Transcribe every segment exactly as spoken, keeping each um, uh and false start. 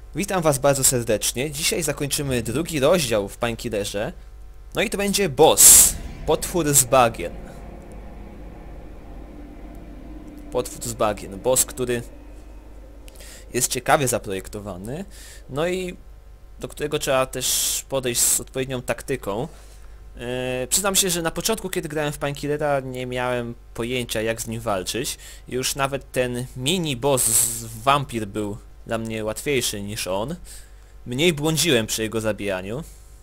Witam was bardzo serdecznie. Dzisiaj zakończymy drugi rozdział w Painkillerze. No i to będzie boss. Potwór z bagien. Potwór z bagien. Boss, który jest ciekawie zaprojektowany. No i do którego trzeba też podejść z odpowiednią taktyką. Yy, przyznam się, że na początku, kiedy grałem w Painkillera, nie miałem pojęcia, jak z nim walczyć. Już nawet ten mini boss z wampir był dla mnie łatwiejszy niż on. Mniej błądziłem przy jego zabijaniu.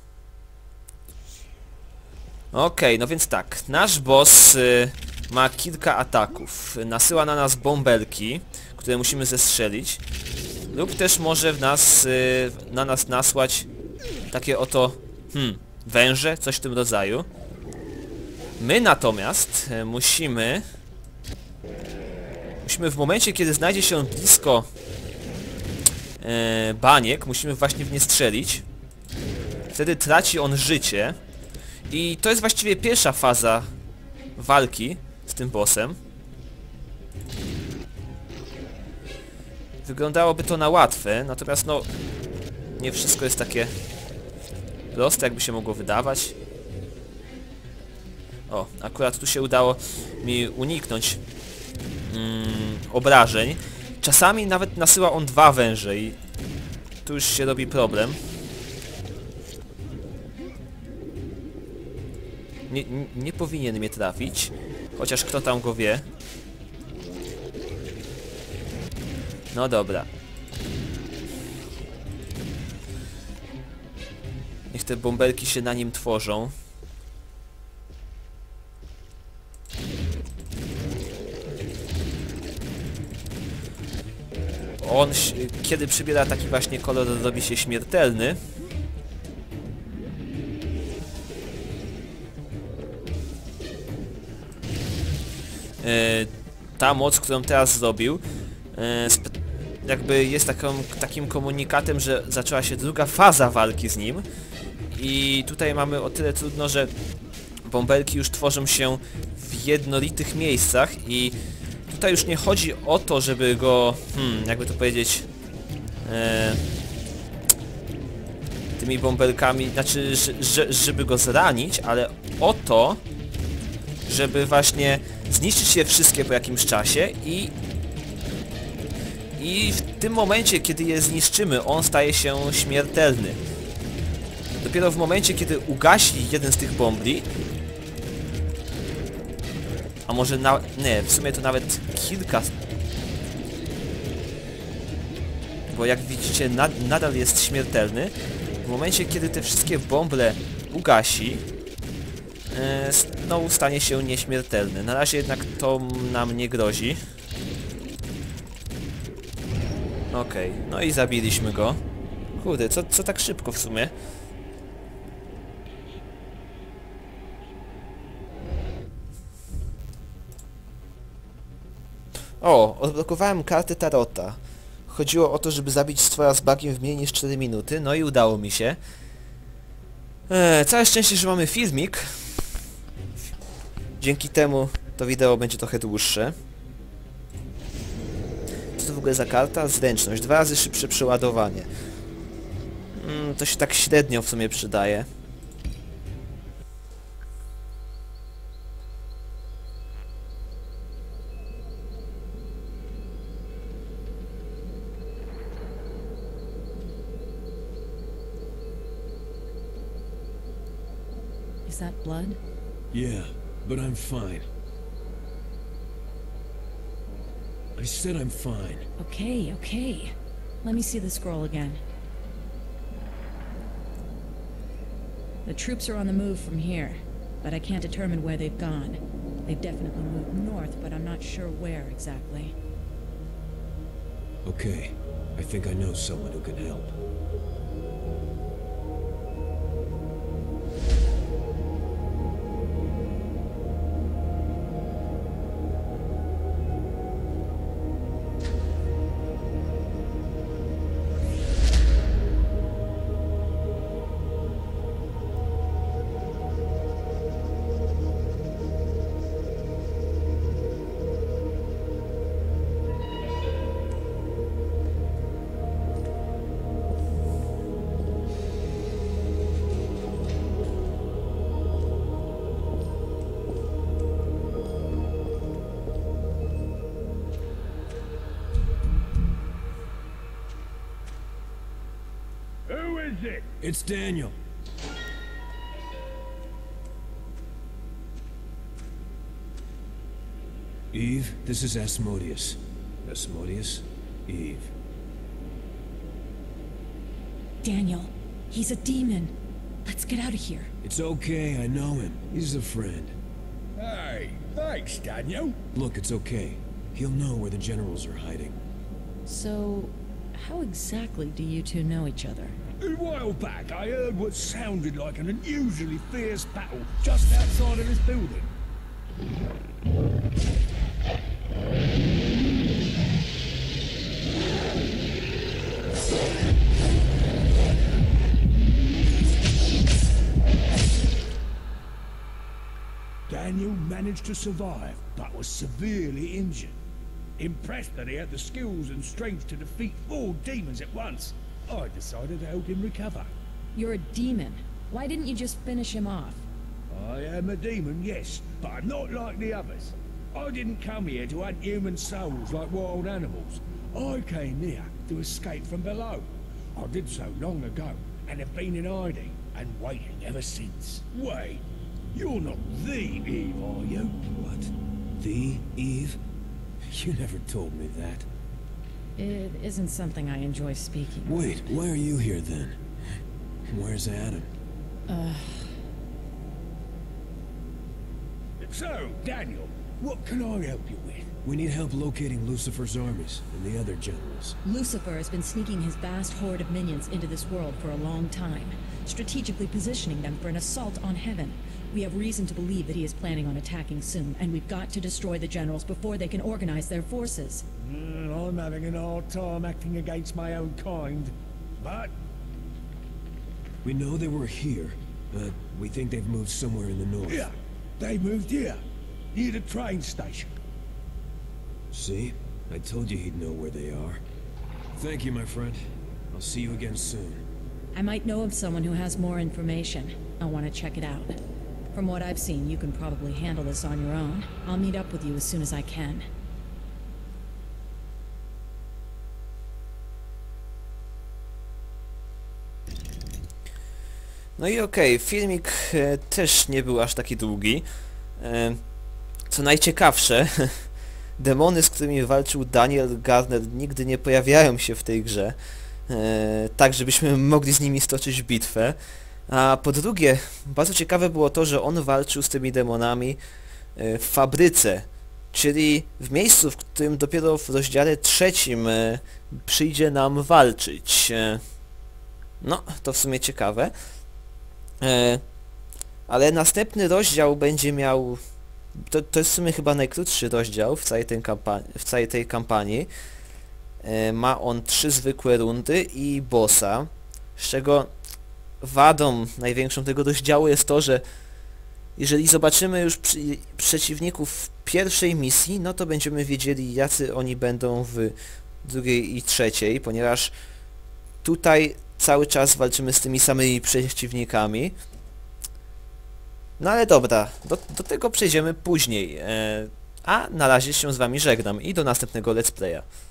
Okej, okay, no więc tak. Nasz boss y, ma kilka ataków. Nasyła na nas bąbelki, które musimy zestrzelić. Lub też może w nas, y, na nas nasłać takie oto hmm, węże, coś w tym rodzaju. My natomiast y, musimy... Musimy w momencie, kiedy znajdzie się on blisko e, baniek, musimy właśnie w nie strzelić. Wtedy traci on życie. I to jest właściwie pierwsza faza walki z tym bossem. Wyglądałoby to na łatwe, natomiast no... nie wszystko jest takie proste, jakby się mogło wydawać. O, akurat tu się udało mi uniknąć mm, obrażeń. Czasami nawet nasyła on dwa węże i tu już się robi problem. Nie, nie, nie powinien mnie trafić, chociaż kto tam go wie. No dobra. Niech te bąbelki się na nim tworzą. On, kiedy przybiera taki właśnie kolor, robi się śmiertelny. E, ta moc, którą teraz zrobił, e, jakby jest taką, takim komunikatem, że zaczęła się druga faza walki z nim. I tutaj mamy o tyle trudno, że bąbelki już tworzą się w jednolitych miejscach i tutaj już nie chodzi o to, żeby go, hmm, jakby to powiedzieć, e, tymi bąbelkami, znaczy, że, że, żeby go zranić, ale o to, żeby właśnie zniszczyć je wszystkie po jakimś czasie i i w tym momencie, kiedy je zniszczymy, on staje się śmiertelny. Dopiero w momencie, kiedy ugasi jeden z tych bombli, a może na... nie, w sumie to nawet kilka... Bo jak widzicie, nad, nadal jest śmiertelny. W momencie, kiedy te wszystkie bąble ugasi, e, znowu stanie się nieśmiertelny. Na razie jednak to nam nie grozi. Okej, okay. No i zabiliśmy go. Kurde, co, co tak szybko w sumie? O, odblokowałem kartę Tarota. Chodziło o to, żeby zabić stwora z bagiem w mniej niż cztery minuty, no i udało mi się. Eee, całe szczęście, że mamy filmik. Dzięki temu to wideo będzie trochę dłuższe. Co to w ogóle za karta? Zręczność. Dwa razy szybsze przeładowanie. Mm, to się tak średnio w sumie przydaje. Is that blood? Yeah, but I'm fine. I said I'm fine. Okay, okay. Let me see the scroll again. The troops are on the move from here, but I can't determine where they've gone. They've definitely moved north, but I'm not sure where exactly. Okay, I think I know someone who can help. is it? It's Daniel. Eve, this is Asmodeus. Asmodeus, Eve. Daniel, he's a demon. Let's get out of here. It's okay, I know him. He's a friend. Hey, thanks, Daniel. Look, it's okay. He'll know where the generals are hiding. So, how exactly do you two know each other? A while back, I heard what sounded like an unusually fierce battle just outside of this building. Daniel managed to survive, but was severely injured. Impressed that he had the skills and strength to defeat four demons at once, I decided to help him recover. You're a demon. Why didn't you just finish him off? I am a demon, yes, but I'm not like the others. I didn't come here to hunt human souls like wild animals. I came here to escape from below. I did so long ago, and have been in hiding and waiting ever since. Wait, you're not the Eve, are you? What? The Eve? You never told me that. It isn't something I enjoy speaking of. Wait, why are you here then? Where's Adam? Uh, So, Daniel, what can I help you with? We need help locating Lucifer's armies and the other generals. Lucifer has been sneaking his vast horde of minions into this world for a long time, strategically positioning them for an assault on heaven. We have reason to believe that he is planning on attacking soon, and we've got to destroy the generals before they can organize their forces. Mm, I'm having an hard time acting against my own kind, but We know they were here, but we think they've moved somewhere in the north. yeah, they moved here, near the train station. See? I told you he'd know where they are. Thank you, my friend. I'll see you again soon. I might know of someone who has more information. I want to check it out. From what I've seen, you can probably handle this on your own. I'll meet up with you as soon as I can. No i okej, filmik e, też nie był aż taki długi. E, co najciekawsze, demony, z którymi walczył Daniel Garner, nigdy nie pojawiają się w tej grze, e, tak żebyśmy mogli z nimi stoczyć bitwę. A po drugie, bardzo ciekawe było to, że on walczył z tymi demonami e, w fabryce, czyli w miejscu, w którym dopiero w rozdziale trzecim e, przyjdzie nam walczyć. E, no, to w sumie ciekawe. E, ale następny rozdział będzie miał... To, to jest w sumie chyba najkrótszy rozdział w całej tej, kampa w całej tej kampanii. E, ma on trzy zwykłe rundy i bossa, z czego wadą największą tego rozdziału jest to, że jeżeli zobaczymy już przy, przeciwników w pierwszej misji, no to będziemy wiedzieli, jacy oni będą w drugiej i trzeciej, ponieważ tutaj cały czas walczymy z tymi samymi przeciwnikami. No ale dobra, do, do tego przejdziemy później. E, a na razie się z wami żegnam i do następnego let's playa.